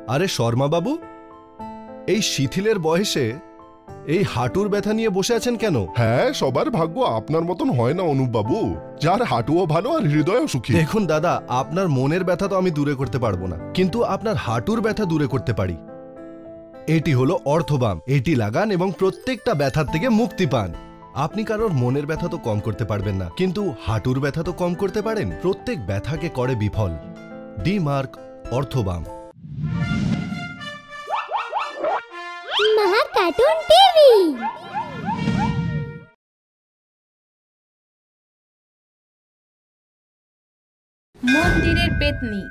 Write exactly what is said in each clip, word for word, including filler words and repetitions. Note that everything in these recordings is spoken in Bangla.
আরে শর্মা বাবু, এই শিথিলের বয়সে এই হাঁটুর ব্যথা নিয়ে বসে আছেন কেন? হ্যাঁ, সবার ভাগ্য আপনার মতন হয় না অনুপ বাবু, যার হাঁটুও ভালো আর হৃদয়ও সুখী। দেখুন দাদা, আপনার মনের ব্যথা তো আমি দূরে করতে পারবো না, কিন্তু আপনার হাঁটুর ব্যথা দূরে করতে পারি। এটি হলো অর্থবাম। এটি লাগান এবং প্রত্যেকটা ব্যথার থেকে মুক্তি পান। আপনি কারোর মনের ব্যথা তো কম করতে পারবেন না, কিন্তু হাঁটুর ব্যথা তো কম করতে পারেন। প্রত্যেক ব্যথাকে করে বিফল। ডি মার্ক অর্থবাম। Maha cartoon TV. মন্দিরের পেতনি।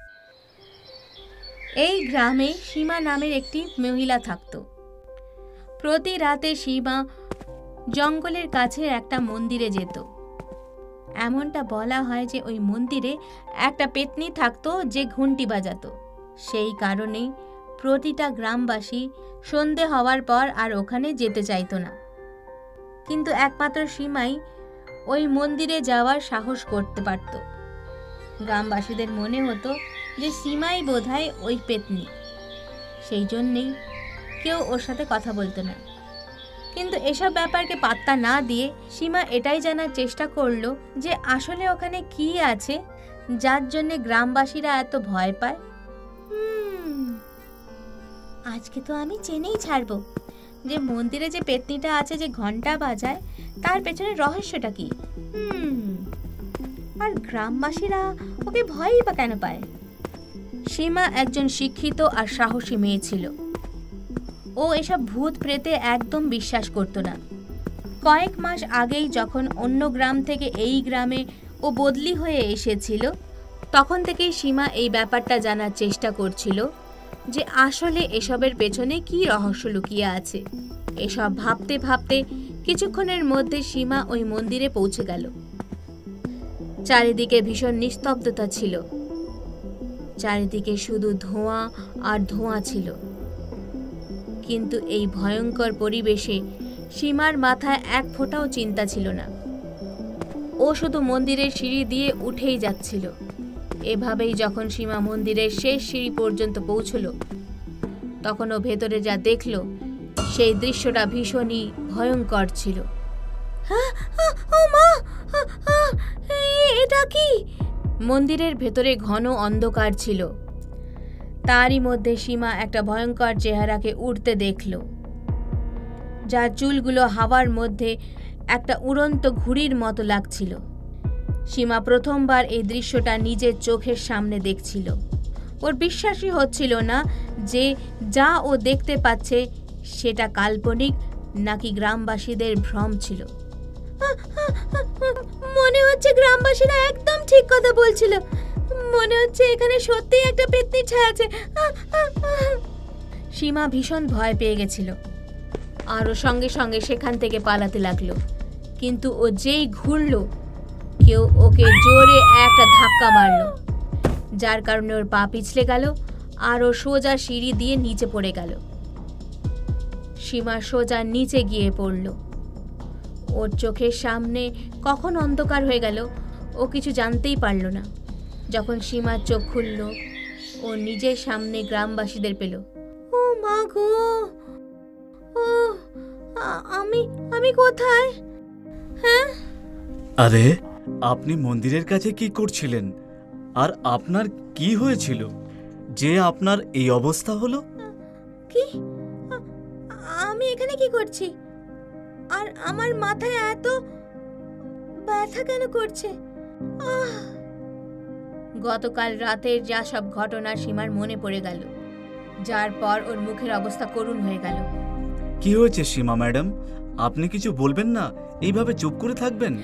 এই গ্রামে সীমা নামের একটি মহিলা থাকত। প্রতি রাতে সীমা জঙ্গলের কাছে একটা মন্দিরে যেত। এমনটা বলা হয় যে ওই মন্দিরে একটা পেতনি থাকতো যে ঘুঁটি বাজাতো। সেই কারণেই প্রতিটা গ্রামবাসী সন্ধে হওয়ার পর আর ওখানে যেতে চাইতো না। কিন্তু একমাত্র সীমাই ওই মন্দিরে যাওয়ার সাহস করতে পারত। গ্রামবাসীদের মনে হতো যে সীমাই বোধহয় ওই পেতনি, সেই জন্যেই কেউ ওর সাথে কথা বলতো না। কিন্তু এসব ব্যাপারকে পাত্তা না দিয়ে সীমা এটাই জানার চেষ্টা করলো যে আসলে ওখানে কি আছে যার জন্যে গ্রামবাসীরা এত ভয় পায়। আজকে তো আমি জেনেই ছাড়বো যে মন্দিরে যে পেতনিটা আছে যে ঘন্টা বাজায় তার পেছনে রহস্যটা কি। হুম আর গ্রামবাসীরা ওকে ভয়ই বা কেন পায়। সীমা একজন শিক্ষিত আর সাহসী মেয়ে ছিল। ও এসব ভূত প্রেতে একদম বিশ্বাস করত না। কয়েক মাস আগেই যখন অন্য গ্রাম থেকে এই গ্রামে ও বদলি হয়ে এসেছিল, তখন থেকেই সীমা এই ব্যাপারটা জানার চেষ্টা করছিল যে আসলে এসবের পেছনে কি রহস্য লুকিয়ে আছে। এসব ভাবতে ভাবতে কিছুক্ষণের মধ্যে সীমা ওই মন্দিরে পৌঁছে গেল। চারিদিকে ভীষণ নিস্তব্ধতা ছিল। চারিদিকে শুধু ধোঁয়া আর ধোঁয়া ছিল। কিন্তু এই ভয়ঙ্কর পরিবেশে সীমার মাথায় এক ফোঁটাও চিন্তা ছিল না। ও শুধু মন্দিরের সিঁড়ি দিয়ে উঠেই যাচ্ছিল। এভাবেই যখন সীমা মন্দিরের শেষ সিঁড়ি পর্যন্ত পৌঁছল, তখন ও ভেতরে যা দেখল সেই দৃশ্যটা ভীষণই ভয়ঙ্কর ছিল। এটা কি? মন্দিরের ভেতরে ঘন অন্ধকার ছিল। তারই মধ্যে সীমা একটা ভয়ঙ্কর চেহারাকে উঠতে দেখল, যার চুলগুলো হাওয়ার মধ্যে একটা উড়ন্ত ঘুড়ির মতো লাগছিল। সীমা প্রথমবার এই দৃশ্যটা নিজের চোখের সামনে দেখছিল। ওর বিশ্বাসই হচ্ছিল না যে যা ও দেখতে পাচ্ছে সেটা কাল্পনিক নাকি গ্রামবাসীদের ভ্রম ছিল। মনে হচ্ছে গ্রামবাসীরা একদম ঠিক কথা বলছিল। মনে হচ্ছে এখানে সত্যিই একটা পেতনির ছায়া আছে। সীমা ভীষণ ভয় পেয়ে গেছিল আর ও সঙ্গে সঙ্গে সেখান থেকে পালাতে লাগলো। কিন্তু ও যেই ঘুরল, কেউ ওকে জোরে একটা ধাক্কা মারলো, যার কারণে ওর পা পিছলে গেল আর ও সোজা সিঁড়ি দিয়ে নিচে পড়ে গেল। সীমা সোজা নিচে গিয়ে পড়ল। ওর চোখের সামনে কখন অন্ধকার হয়ে গেল ও কিছু জানতেই পারল না। যখন সীমার চোখ খুলল, ও নিজের সামনে গ্রামবাসীদের পেল। ও মা গো, ও আমি আমি কোথায়? হ্যাঁ, আরে আপনি মন্দিরের কাছে কি করছিলেন আর আপনার কি হয়েছিল যে আপনার এই অবস্থা হলো? কি? আমি এখানে কি করছি? আর আমার মাথায় এত ব্যথা কেন করছে? গতকাল রাতের যা সব ঘটনা সীমার মনে পড়ে গেল, যার পর ওর মুখের অবস্থা করুণ হয়ে গেল। কি হয়েছে সীমা ম্যাডাম? আপনি কিছু বলবেন না? এইভাবে চুপ করে থাকবেন?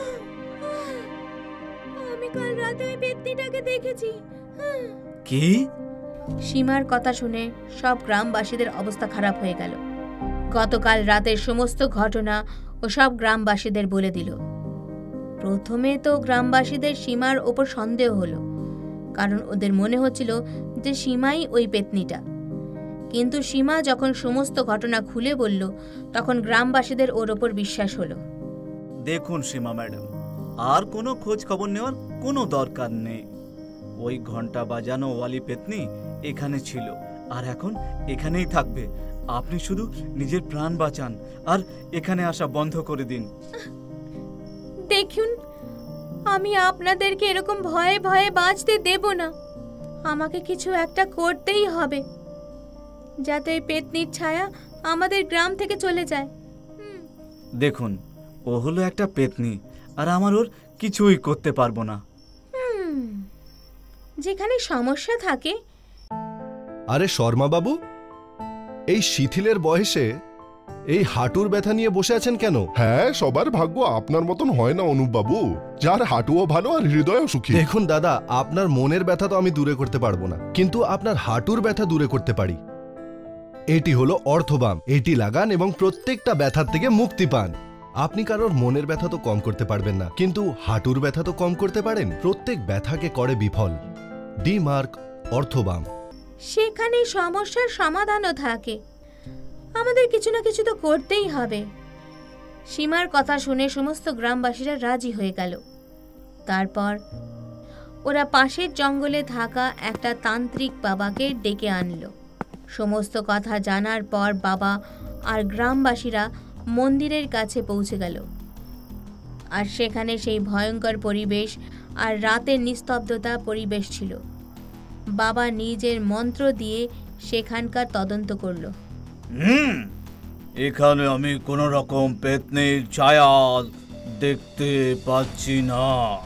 আমি কাল রাতে ওই পেতনিটাকে দেখেছি। কি? সীমার কথা শুনে সব গ্রামবাসীদের অবস্থা খারাপ হয়ে গেল। গতকাল রাতের সমস্ত ঘটনা ও সব গ্রামবাসীদের বলে দিল। প্রথমে তো গ্রামবাসীদের সীমার ওপর সন্দেহ হলো, কারণ ওদের মনে হচ্ছিল যে সীমাই ওই পেতনিটা। কিন্তু সীমা যখন সমস্ত ঘটনা খুলে বলল, তখন গ্রামবাসীদের ওর ওপর বিশ্বাস হলো। দেখুন সীমা ম্যাডাম, আর কোনো খোঁজ খবর নেওয়ার কোনো দরকার নেই। ওই ঘন্টা বাজানো ওয়ালি পেতনি এখানে ছিল আর এখন এখানেই থাকবে। আপনি শুধু নিজের প্রাণ বাঁচান আর এখানে আসা বন্ধ করে দিন। দেখুন, আমি আপনাদেরকে এরকম ভয়ে ভয়ে বাঁচতে দেব না। আমাকে কিছু একটা করতেই হবে যাতে এই পেতনির ছায়া আমাদের গ্রাম থেকে চলে যায়। দেখুন, ও হলো একটা পেতনি আর আমার ওর কিছুই করতে পারবো না। হুম, যেখানে সমস্যা থাকে। আরে শর্মা বাবু, এই শিথিলের বয়সে এই হাঁটুর ব্যথা নিয়ে বসে আছেন কেন? হ্যাঁ, সবার ভাগ্য আপনার মতন হয় না অনুপ বাবু, যার হাঁটুও ভালো আর হৃদয়ও সুখী। দেখুন দাদা, আপনার মনের ব্যথা তো আমি দূরে করতে পারবো না, কিন্তু আপনার হাঁটুর ব্যথা দূরে করতে পারি। এটি হলো অর্থবাম। এটি লাগান এবং প্রত্যেকটা ব্যথার থেকে মুক্তি পান। আপনি কারোর মনের ব্যথা তো কম করতে পারবেন না, কিন্তু হাঁটুর ব্যথা তো কম করতে পারেন। প্রত্যেক ব্যথাকে করে বিফল। ডি মার্ক অর্থবাম। সেখানে সমস্যার সমাধানও থাকে। আমাদের কিছু না কিছু তো করতেই হবে। সীমার কথা শুনে সমস্ত গ্রামবাসীরা রাজি হয়ে গেল। তারপর ওরা পাশের জঙ্গলে থাকা একটা তান্ত্রিক বাবাকে ডেকে আনলো। সমস্ত কথা জানার পর বাবা আর গ্রামবাসীরা মন্দিরের কাছে পৌঁছে গেল। আর সেখানে সেই ভয়ঙ্কর পরিবেশ আর রাতের নিস্তব্ধতা পরিবেশ ছিল। বাবা নিজের মন্ত্র দিয়ে সেখানকার তদন্ত করল। হুম, এখানে আমি কোনো রকম পেতনির ছায়া দেখতে পাচ্ছি না।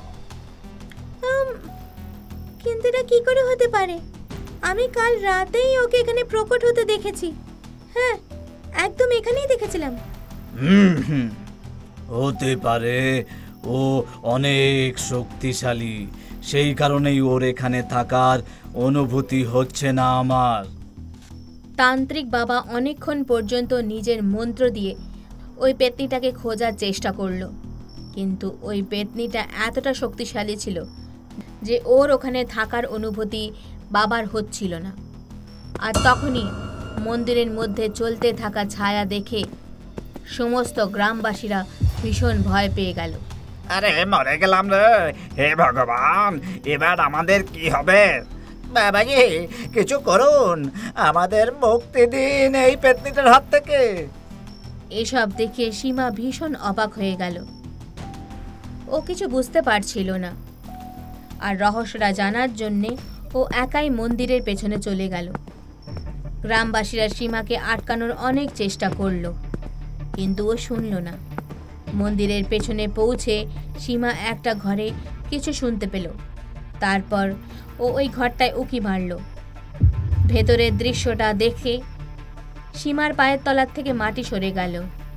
কিন্তু এটা কি করে হতে পারে? আমি কাল রাতেই ওকে এখানে প্রকট হতে দেখেছি। হ্যাঁ, একদম এখানেই দেখেছিলাম। হুম হুম হতে পারে, ও অনেক শক্তিশালী, সেই কারণেই ওর এখানে থাকার অনুভূতি হচ্ছে না আমার। তান্ত্রিক বাবা অনেকক্ষণ পর্যন্ত নিজের মন্ত্র দিয়ে ওই পেতনিটাকে খোঁজার চেষ্টা করলো, কিন্তু ওই পেতনিটা এতটা শক্তিশালী ছিল যে ওর ওখানে থাকার অনুভূতি বাবার হচ্ছিল না। আর তখনই মন্দিরের মধ্যে চলতে থাকা ছায়া দেখে সমস্ত গ্রামবাসীরা ভীষণ ভয় পেয়ে গেল। আরে মরে গেলাম রে, হে ভগবান, এবার আমাদের কি হবে? বাবাজি, কিছু করুন, আমাদের মুক্তি দিন এই পেতনিটার হাত থেকে। এসব দেখে সীমা ভীষণ অবাক হয়ে গেল। ও কিছু বুঝতে পারছিল না, আর রহস্যটা জানার জন্যে ও একাই মন্দিরের পেছনে চলে গেল। গ্রামবাসীরা সীমাকে আটকানোর অনেক চেষ্টা করলো, কিন্তু ও শুনল না। মন্দিরের পেছনে পৌঁছে সীমা একটা ঘরে কিছু শুনতে পেল। তারপর ও ওই ঘরটায় উকি মারল। ভেতরের দৃশ্যটা দেখে সীমার পায়ের তলার থেকে মাটি সরে গেল।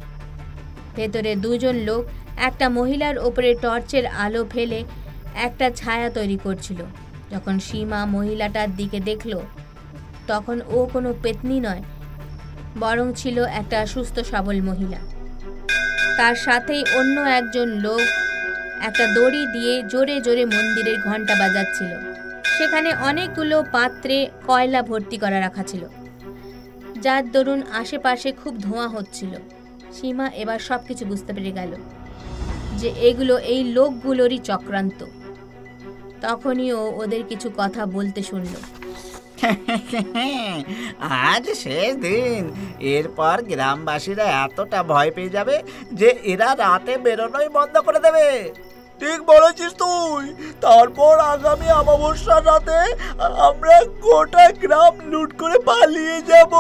ভেতরে দুজন লোক একটা মহিলার ওপরে টর্চের আলো ফেলে একটা ছায়া তৈরি করছিল। যখন সীমা মহিলাটার দিকে দেখল, তখন ও কোনো পেতনি নয়, বরং ছিল একটা সুস্থ সবল মহিলা। তার সাথেই অন্য একজন লোক একটা দড়ি দিয়ে জোরে জোরে মন্দিরের ঘন্টা বাজাচ্ছিল। সেখানে অনেকগুলো পাত্রে কয়লা ভর্তি করা রাখা ছিল, যার দরুন আশেপাশে খুব ধোঁয়া হচ্ছিল। সীমা এবার সব কিছু বুঝতে পেরে গেল যে এগুলো এই লোকগুলোরই চক্রান্ত। তখনই ও ওদের কিছু কথা বলতে শুনল। আজ শেষ দিন, এরপর গ্রামবাসীরা এতটা ভয় পেয়ে যাবে যে এরা রাতে বেরোনোই বন্ধ করে দেবে। ঠিক বলেছিস তুই। তারপর আগামী অমাবস্যার রাতে আমরা গোটা গ্রাম লুট করে পালিয়ে যাব।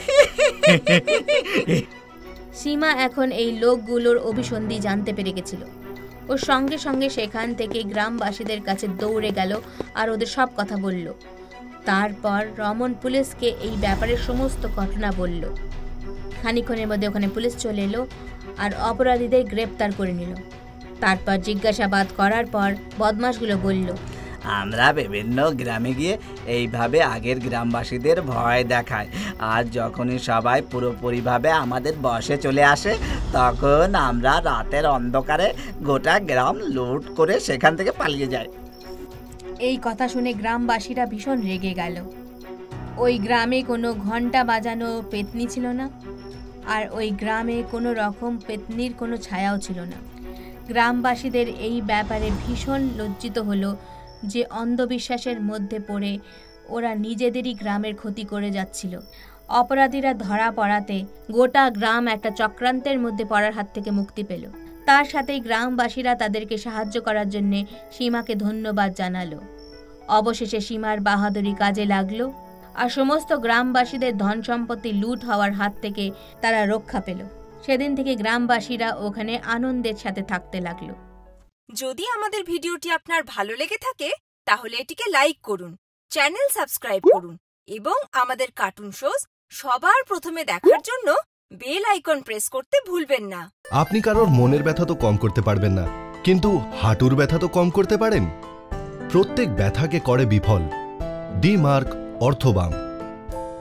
সীমা এখন এই লোকগুলোর অভিসন্ধি জানতে পেরে গেছিল। ও সঙ্গে সঙ্গে সেখান থেকে গ্রামবাসীদের কাছে দৌড়ে গেল আর ওদের সব কথা বলল। তারপর রমন পুলিশকে এই ব্যাপারে সমস্ত ঘটনা বলল। খানিক্ষণের মধ্যে ওখানে পুলিশ চলে এলো আর অপরাধীদের গ্রেপ্তার করে নিল। তারপর জিজ্ঞাসাবাদ করার পর বদমাশগুলো বলল, আমরা বিভিন্ন গ্রামে গিয়ে এইভাবে আগের গ্রামবাসীদের ভয় দেখাই, আর যখনই সবাই পুরোপুরিভাবে আমাদের বশে চলে আসে, তখন আমরা রাতের অন্ধকারে গোটা গ্রাম লুট করে সেখান থেকে পালিয়ে যাই। এই কথা শুনে গ্রামবাসীরা ভীষণ রেগে গেল। ওই গ্রামে কোনো ঘন্টা বাজানো পেতনি ছিল না, আর ওই গ্রামে কোনো রকম পেতনির কোনো ছায়াও ছিল না। গ্রামবাসীদের এই ব্যাপারে ভীষণ লজ্জিত হলো যে অন্ধবিশ্বাসের মধ্যে পড়ে ওরা নিজেদেরই গ্রামের ক্ষতি করে যাচ্ছিল। অপরাধীরা ধরা পড়াতে গোটা গ্রাম একটা চক্রান্তের মধ্যে পড়ার হাত থেকে মুক্তি পেল। তার সাথেই গ্রামবাসীরা তাদেরকে সাহায্য করার জন্য সীমাকে ধন্যবাদ জানালো। অবশেষে সীমার বাহাদুরি কাজে লাগলো আর সমস্ত গ্রামবাসীদের ধন সম্পত্তি লুট হওয়ার হাত থেকে তারা রক্ষা পেল। সেদিন থেকে গ্রামবাসীরা ওখানে আনন্দের সাথে থাকতে লাগলো। যদি আমাদের ভিডিওটি আপনার ভালো লেগে থাকে তাহলে এটিকে লাইক করুন, চ্যানেল সাবস্ক্রাইব করুন এবং আমাদের কার্টুন শোজ সবার প্রথমে দেখার জন্য বেল আইকন প্রেস করতে ভুলবেন না। আপনি কারোর মনের ব্যথা তো কম করতে পারবেন না, কিন্তু হাঁটুর ব্যথা তো কম করতে পারেন। প্রত্যেক ব্যথাকে করে বিফল। D mark অর্থবাম।